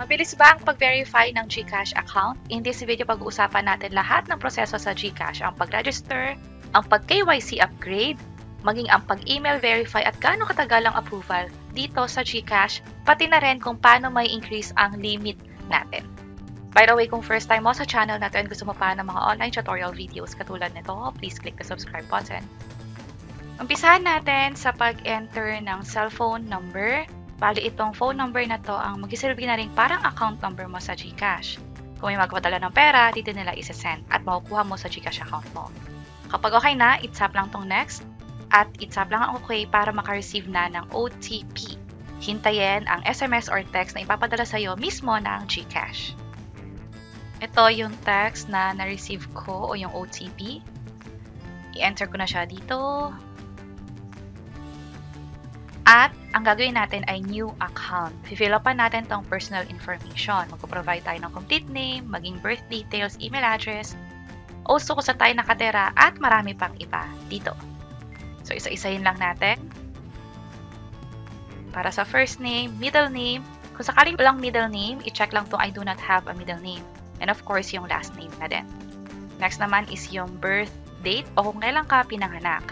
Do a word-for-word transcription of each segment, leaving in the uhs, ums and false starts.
Mabilis ba ang pag-verify ng GCash account? In this video, pag-uusapan natin lahat ng proseso sa GCash, ang pag-register, ang pag-K Y C upgrade, maging ang pag-email verify at gaano katagal ang approval dito sa GCash, pati na rin kung paano may increase ang limit natin. By the way, kung first time mo sa channel natin, gusto mo pa ng mga online tutorial videos katulad nito, please click the subscribe button. Umpisahan natin sa pag-enter ng cellphone number. Bali, itong phone number na to ang magsisilbi na rin parang account number mo sa GCash. Kung may magpadala ng pera, dito nila isa-send at makukuha mo sa GCash account mo. Kapag okay na, i-tap lang tong next at i-tap lang ang okay para makareceive na ng O T P. Hintayin ang S M S or text na ipapadala sa'yo mismo ng GCash. Ito yung text na na-receive ko o yung O T P. I-enter ko na siya dito. At ang gagawin natin ay new account. Fill up natin tong personal information. Magpo-provide tayo ng complete name, maging birth details, email address, also kung saan tayo nakatira, at marami pang iba dito. So, isa-isahin lang natin. Para sa first name, middle name, kung sakaling walang middle name, i-check lang tong I do not have a middle name. And of course, yung last name na din. Next naman is yung birth date o kung kailan ka pinanganak.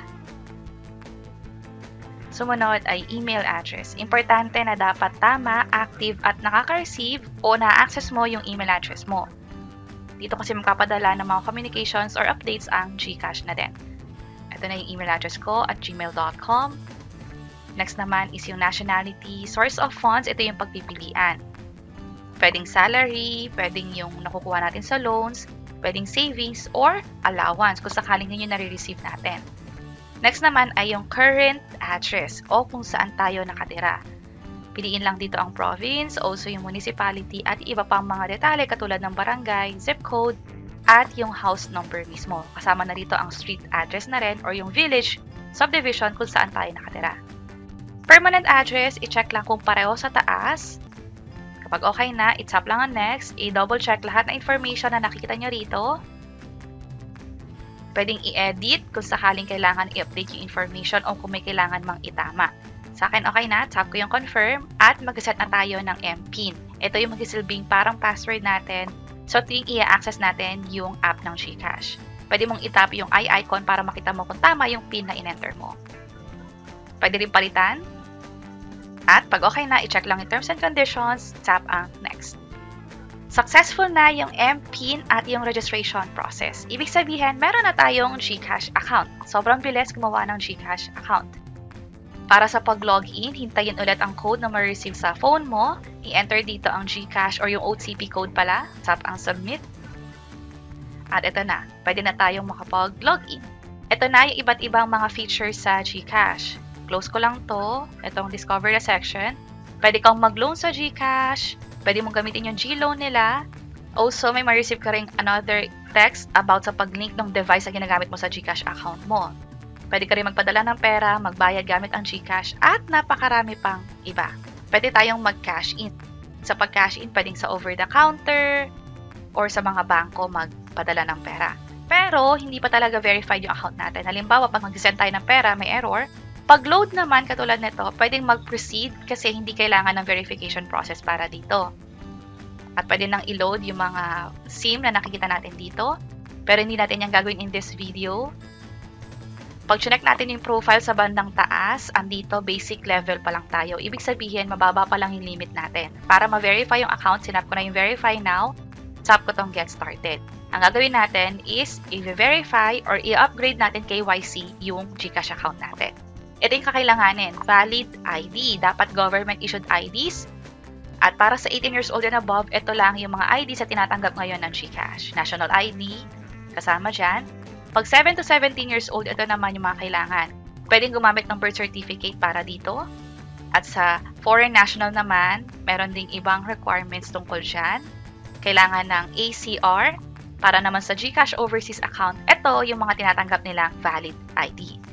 Sumunod ay email address. Importante na dapat tama, active at nakaka-receive o na-access mo yung email address mo. Dito kasi magpapadala ng mga communications or updates ang GCash na din. Ito na yung email address ko at gmail dot com. Next naman is yung nationality. Source of funds, ito yung pagpipilian. Pwedeng salary, pwedeng yung nakukuha natin sa loans, pwedeng savings or allowance kung sakaling yun yung nare-receive natin. Next naman ay yung current address o kung saan tayo nakatira. Piliin lang dito ang province, also yung municipality at iba pang mga detalye katulad ng barangay, zip code, at yung house number mismo. Kasama na dito ang street address na rin or yung village subdivision kung saan tayo nakatira. Permanent address, i-check lang kung pareho sa taas. Kapag okay na, i-tap lang ang next, i-double check lahat na information na nakikita nyo rito. Pwedeng i-edit kung sakaling kailangan i-update yung information o kung may kailangan mang itama. Sa akin, okay na. Tap ko yung confirm at mag-set na tayo ng M PIN. Ito yung magsisilbing parang password natin. So, ito yung i-access natin yung app ng GCash. Pwede mong itap yung eye icon para makita mo kung tama yung PIN na in-enter mo. Pwede rin palitan. At pag okay na, i-check lang yung terms and conditions, tap ang next. Successful na yung M PIN at yung registration process. Ibig sabihin, meron na tayong GCash account. Sobrang bilis gumawa ng GCash account. Para sa pag-login, hintayin ulit ang code na ma-receive sa phone mo. I-enter dito ang GCash or yung O T P code pala. Tap ang submit. At ito na. Pwede na tayong makapag-login. Ito na yung iba't ibang mga features sa GCash. Close ko lang to. Itong discover the section. Pwede kang mag-loan sa GCash. Pwede mong gamitin yung G-loan nila. Also, may ma-receive ka rin another text about sa pag-link ng device na ginagamit mo sa GCash account mo. Pwede ka rin magpadala ng pera, magbayad gamit ang GCash, at napakarami pang iba. Pwede tayong mag-cash in. Sa pag-cash in, pwedeng sa over-the-counter or sa mga bangko magpadala ng pera. Pero, hindi pa talaga verified yung account natin. Halimbawa, pag mag-send tayo ng pera, may error. Pag-load naman, katulad nito, pwedeng mag-proceed kasi hindi kailangan ng verification process para dito. At pwede nang i-load yung mga SIM na nakikita natin dito. Pero hindi natin yung gagawin in this video. Pag check natin yung profile sa bandang taas, andito basic level pa lang tayo. Ibig sabihin, mababa pa lang yung limit natin. Para ma-verify yung account, sinap ko na yung verify now, tap ko tong get started. Ang gagawin natin is i-verify or i-upgrade natin K Y C yung GCash account natin. Ito yung kakailanganin, valid I D. Dapat government-issued I Ds. At para sa eighteen years old and above, ito lang yung mga I Ds na tinatanggap ngayon ng GCash. National I D, kasama dyan. Pag seven to seventeen years old, ito naman yung mga kailangan. Pwedeng gumamit ng birth certificate para dito. At sa foreign national naman, meron ding ibang requirements tungkol dyan. Kailangan ng A C R. Para naman sa GCash overseas account, ito yung mga tinatanggap nilang valid I D.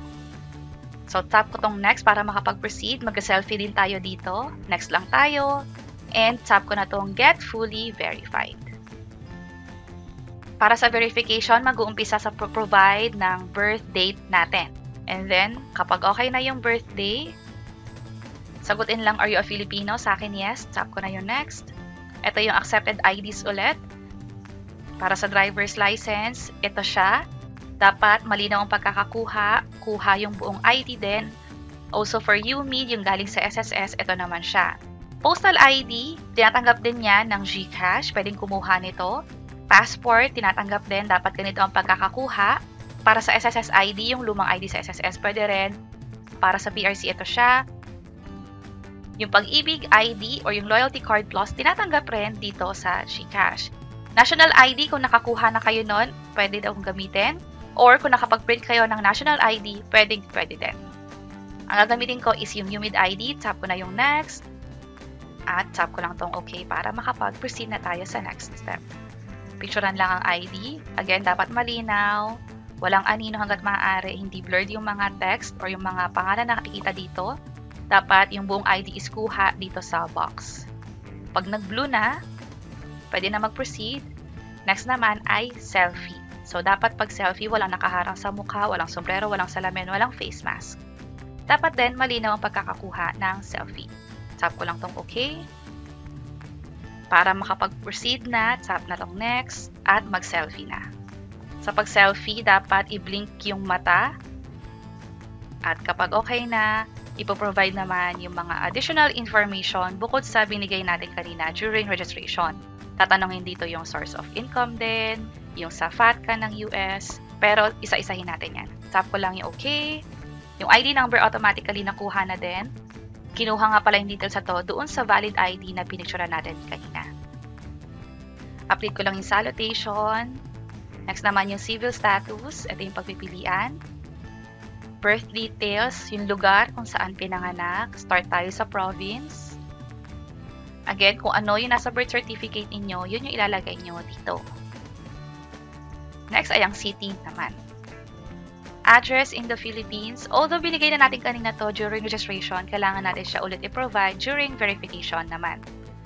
So, tap ko tong next para makapag-proceed. Mag-selfie din tayo dito. Next lang tayo. And tap ko na tong get fully verified. Para sa verification, mag-uumpisa sa provide ng birth date natin. And then, kapag okay na yung birthday, sagutin lang, are you a Filipino? Sa akin, yes. Tap ko na yung next. Ito yung accepted I Ds ulit. Para sa driver's license, ito siya. Dapat malinaw ang pagkakakuha. Kuha yung buong I D din. Also for U M I D, yung galing sa S S S, ito naman siya. Postal I D, tinatanggap din yan ng GCash. Pwedeng kumuha nito. Passport, tinatanggap din. Dapat ganito ang pagkakakuha. Para sa S S S I D, yung lumang I D sa S S S, pwede rin. Para sa P R C, ito siya. Yung Pag-ibig I D or yung Loyalty Card Plus, tinatanggap rin dito sa GCash. National I D, kung nakakuha na kayo nun, pwede daw gamitin. Or kung nakapag-print kayo ng National I D, pwede, pwede din. Ang gagamitin ko is yung U M I D I D. Tap ko na yung next. At tap ko lang tong okay para makapag-proceed na tayo sa next step. Picturean lang ang I D. Again, dapat malinaw. Walang anino hanggat maaari. Hindi blurred yung mga text or yung mga pangalan na nakikita dito. Dapat yung buong I D is kuha dito sa box. Pag nag-blue na, pwede na mag-proceed. Next naman ay selfie. So, dapat pag selfie, walang nakaharang sa mukha, walang sombrero, walang salamin, walang face mask. Dapat din malinaw ang pagkakakuha ng selfie. Tap ko lang tong okay. Para makapag-proceed na, tap na lang next at mag-selfie na. Sa pag-selfie, dapat i-blink yung mata. At kapag okay na, ipoprovide naman yung mga additional information bukod sa binigay natin kanina during registration. Tatanungin dito yung source of income din, yung sa FATCA ng U S, pero isa-isahin natin yan. Tap ko lang yung okay. Yung I D number automatically nakuha na din. Kinuha nga pala yung details sa to doon sa valid I D na pinicture natin kanina. Update ko lang yung salutation. Next naman yung civil status. Ito yung pagpipilian. Birth details, yung lugar kung saan pinanganak. Start tayo sa province. Again, kung ano yung nasa birth certificate ninyo, yun yung ilalagay nyo dito. Next ay ang city naman. Address in the Philippines. Although binigay na natin kanina to during registration, kailangan natin siya ulit i-provide during verification naman.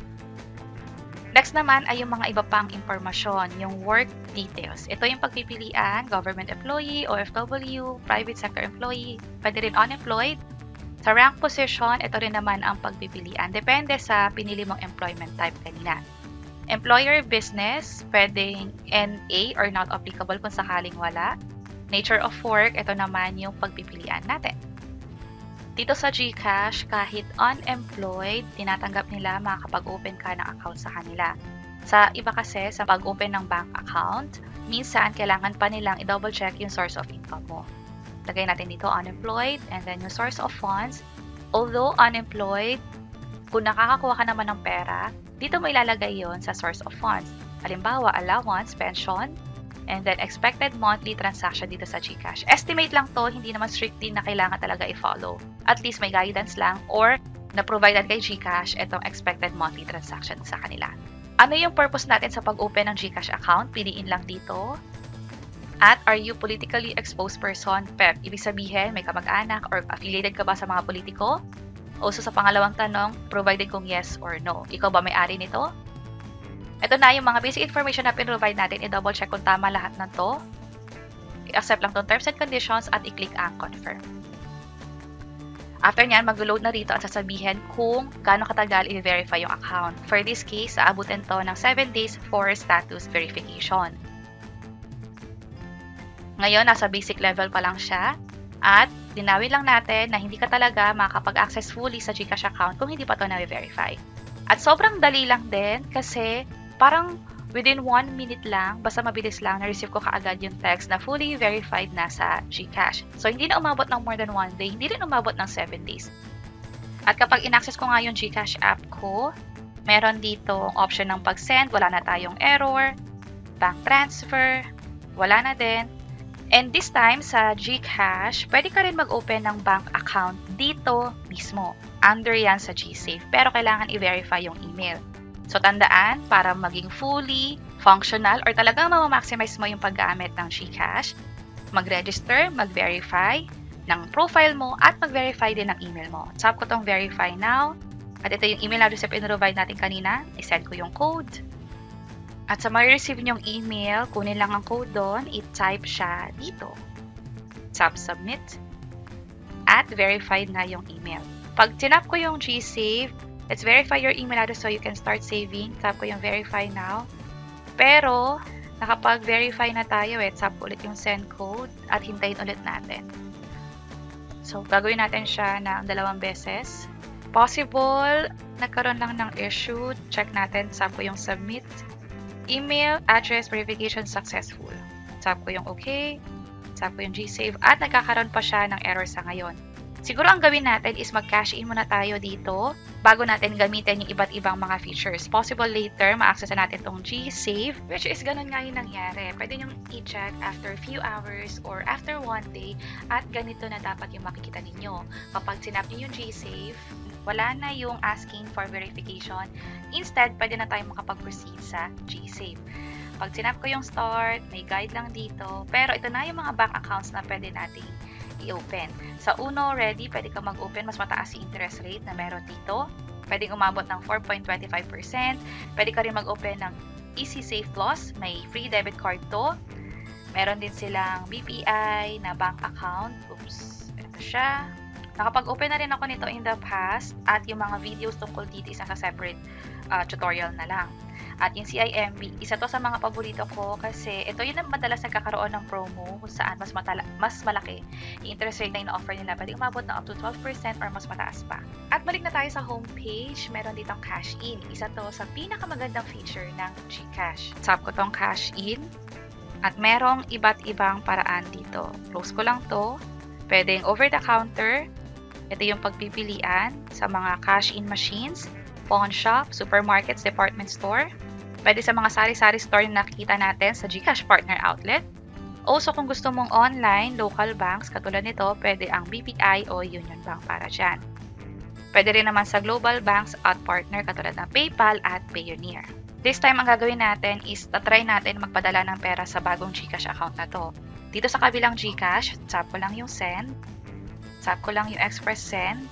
Next naman ay yung mga iba pang impormasyon, yung work details. Ito yung pagpipilian, government employee, O F W, private sector employee, pwede rin unemployed. Sa rank position, ito rin naman ang pagpipilian. Depende sa pinili mong employment type kanina. Employer business, pwedeng N A or not applicable kung sakaling wala. Nature of work, ito naman yung pagpipilian natin. Dito sa GCash, kahit unemployed, tinatanggap nila makakapag-open ka ng account sa kanila. Sa iba kasi, sa pag-open ng bank account, minsan kailangan pa nilang i-double check yung source of income mo. Lagay natin dito unemployed and then yung source of funds. Although unemployed, kung nakakakuha ka naman ng pera, dito mo ilalagay yon sa source of funds. Halimbawa, allowance, pension, and then expected monthly transaction dito sa GCash. Estimate lang to, hindi naman strictly na kailangan talaga i-follow. At least may guidance lang or na-provided kay GCash itong expected monthly transaction sa kanila. Ano yung purpose natin sa pag-open ng GCash account? Piliin lang dito. At are you politically exposed person? P E P. Ibig sabihin, may kamag-anak or affiliated ka ba sa mga politiko? Also sa pangalawang tanong, provided kung yes or no. Ikaw ba may-ari nito? Ito na yung mga basic information na pin-provide natin. I-double check kung tama lahat ng to. I-accept lang itong terms and conditions at i-click ang confirm. After nyan, mag-load na rito at sasabihin kung gaano katagal i-verify yung account. For this case, aabutin to ng seven days for status verification. Ngayon, nasa basic level pa lang siya. At dinawin lang natin na hindi ka talaga makakapag-access fully sa GCash account kung hindi pa to na-verify. At sobrang dali lang din kasi parang within one minute lang, basta mabilis lang, na-receive ko kaagad yung text na fully verified na sa GCash. So, hindi na umabot ng more than one day, hindi rin umabot ng seven days. At kapag in-access ko nga yung GCash app ko, meron dito option ng pag-send, wala na tayong error, bank transfer, wala na din. And this time, sa GCash, pwede ka rin mag-open ng bank account dito mismo. Under yan sa GSafe. Pero kailangan i-verify yung email. So, tandaan, para maging fully functional or talagang ma-maximize mo yung paggamit ng GCash, mag-register, mag-verify ng profile mo at mag-verify din ng email mo. Tap ko tong verify now. At ito yung email address na pinrovide natin kanina. I-send ko yung code. At sa ma-receive nyong email, kunin lang ang code doon, i-type siya dito. Tap submit. At verified na yung email. Pag tinap ko yung GSafe, Let's verify your email address so you can start saving. Tap ko yung verify now. Pero, nakapag-verify na tayo eh. Tap ulit yung send code at hintayin ulit natin. So, gagawin natin siya ng dalawang beses. Possible, nagkaroon lang ng issue. Check natin. Tap ko yung submit. Email address verification successful. Tap ko yung okay. Tap ko yung G-Save. At nagkakaroon pa siya ng error sa ngayon. Siguro ang gawin natin is mag-cash in muna tayo dito bago natin gamitin yung iba't ibang mga features. Possible later, ma-access na natin itong G-Save, which is ganun nga yung nangyari. Pwede nyo i-check after a few hours or after one day at ganito na dapat yung makikita ninyo. Kapag sinap nyo yung G-Save, wala na yung asking for verification. Instead, pwede na tayo makapag-proceed sa G-Save. Pag sinap ko yung start, may guide lang dito. Pero ito na yung mga bank accounts na pwede nating i-open. Sa Uno Ready, pwede ka mag-open. Mas mataas yung interest rate na meron dito. Pwede umabot ng four point two five percent. Pwede ka rin mag-open ng Easy Save Plus. May free debit card to. Meron din silang B P I na bank account. Oops. Ito siya. Nakapag-open na rin ako nito in the past. At yung mga videos tungkol dito is nasa separate uh, tutorial na lang. At yung C I M B, isa to sa mga paborito ko kasi ito yun ang madalas nagkakaroon ng promo kung saan mas, matala, mas malaki yung interest rate na in-offer nila. Pwede umabot na up to twelve percent or mas mataas pa. At balik na tayo sa homepage, meron ditong cash in. Isa to sa pinakamagandang feature ng GCash. Tap ko tong cash in at merong iba't ibang paraan dito. Close ko lang to. Pwedeng over the counter. Ito yung pagpipilian sa mga cash in machines, pawn shop, supermarkets, department store. Pwede sa mga sari-sari store na nakikita natin sa GCash Partner Outlet. Also, kung gusto mong online, local banks, katulad nito, pwede ang B P I o Union Bank para dyan. Pwede rin naman sa global banks at partner katulad ng PayPal at Payoneer. This time, ang gagawin natin is tatry natin magpadala ng pera sa bagong GCash account na to. Dito sa kabilang GCash, tap ko lang yung send. Tap ko lang yung express send.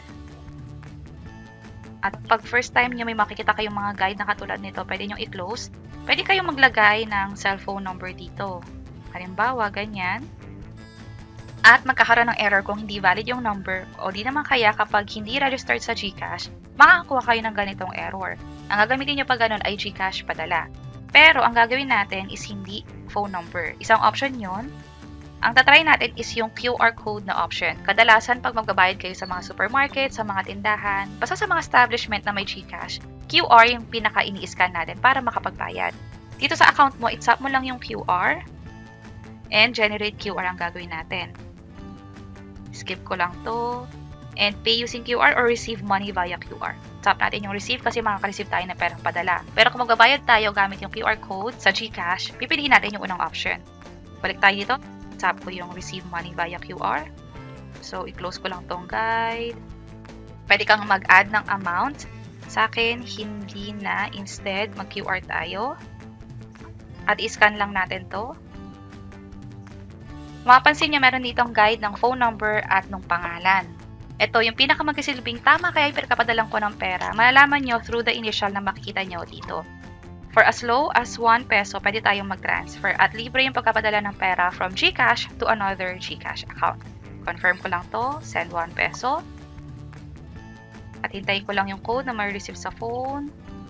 At pag first time nyo may makikita kayong mga guide na katulad nito, pwede nyo i-close. Pwede kayong maglagay ng cellphone number dito. Halimbawa, ganyan. At magkakaroon ng error kung hindi valid yung number o di naman kaya kapag hindi registered sa GCash, makakakuha kayo ng ganitong error. Ang gagamitin nyo pag ganun ay GCash padala. Pero ang gagawin natin is hindi phone number. Isang option yun. Ang tatry natin is yung Q R code na option. Kadalasan pag magbabayad kayo sa mga supermarket, sa mga tindahan, basta sa mga establishment na may GCash, Q R yung pinaka-ini-scan natin para makapagbayad. Dito sa account mo, i-tap mo lang yung Q R and generate Q R ang gagawin natin. Skip ko lang to. And pay using Q R or receive money via Q R. Tap natin yung receive kasi makaka-receive tayo ng perang padala. Pero kung magbabayad tayo gamit yung Q R code sa GCash, pipiliin natin yung unang option. Balik tayo dito. Tap ko yung receive money via Q R. So, i-close ko lang tong guide. Pwede kang mag-add ng amount. Sa akin, hindi na. Instead, mag-Q R tayo. At i-scan lang natin to. Mapapansin nyo, meron ditong guide ng phone number at ng pangalan. Ito, yung pinakamagsisilbing tama kaya pinagkapadalan ko ng pera. Malalaman nyo through the initial na makikita nyo dito. For as low as one peso, pwede tayong mag-transfer at libre yung pagkapadala ng pera from GCash to another GCash account. Confirm ko lang to, send one peso. At hintayin ko lang yung code na may receive sa phone.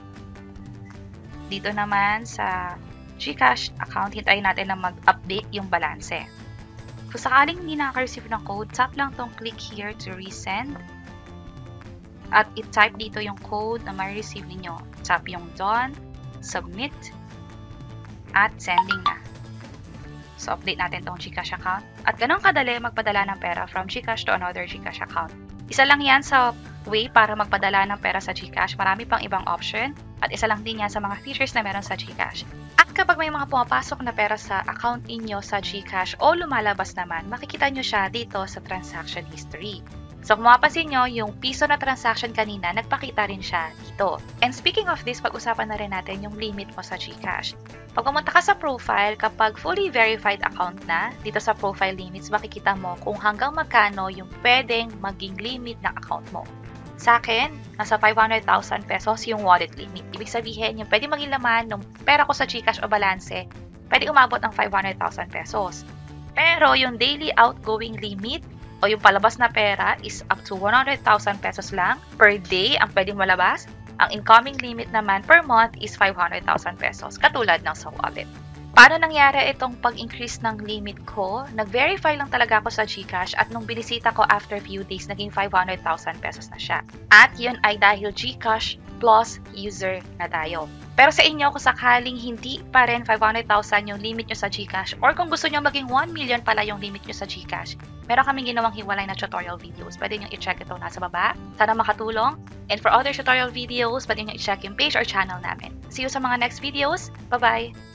Dito naman sa GCash account, hintayin natin na mag-update yung balanse. Kung sakaling hindi nakaka-receive ng code, tap lang tong click here to resend. At i-type dito yung code na may receive ninyo. Tap yung done. Submit, at sending na. So, update natin tong GCash account. At ganun kadali magpadala ng pera from GCash to another GCash account. Isa lang yan sa way para magpadala ng pera sa GCash. Marami pang ibang option. At isa lang din yan sa mga features na meron sa GCash. At kapag may mga pumapasok na pera sa account inyo sa GCash o lumalabas naman, makikita nyo siya dito sa transaction history. So, kung mapapansin nyo, yung piso na transaction kanina, nagpakita rin siya dito. And speaking of this, pag-usapan na rin natin yung limit mo sa GCash. Pag pumunta ka sa profile, kapag fully verified account na, dito sa profile limits, makikita mo kung hanggang magkano yung pwedeng maging limit ng account mo. Sa akin, nasa five hundred thousand pesos yung wallet limit. Ibig sabihin, yung pwedeng maging laman ng pera ko sa GCash o balanse, pwede umabot ng five hundred thousand pesos. Pero yung daily outgoing limit, o yung palabas na pera is up to one hundred thousand pesos lang per day ang pwedeng malabas. Ang incoming limit naman per month is five hundred thousand pesos, katulad ng sa wallet. Paano nangyari itong pag-increase ng limit ko? Nag-verify lang talaga ako sa GCash at nung binisita ko after few days, naging five hundred thousand pesos na siya. At yun ay dahil GCash Plus user na tayo. Pero sa inyo, kung sakaling hindi pa rin five hundred thousand yung limit nyo sa GCash, or kung gusto nyo maging one million pala yung limit nyo sa GCash, meron kaming ginawang hiwalay na tutorial videos. Pwede nyo i-check ito nasa baba. Sana makatulong. And for other tutorial videos, pwede nyo i-check yung page or channel namin. See you sa mga next videos. Bye-bye!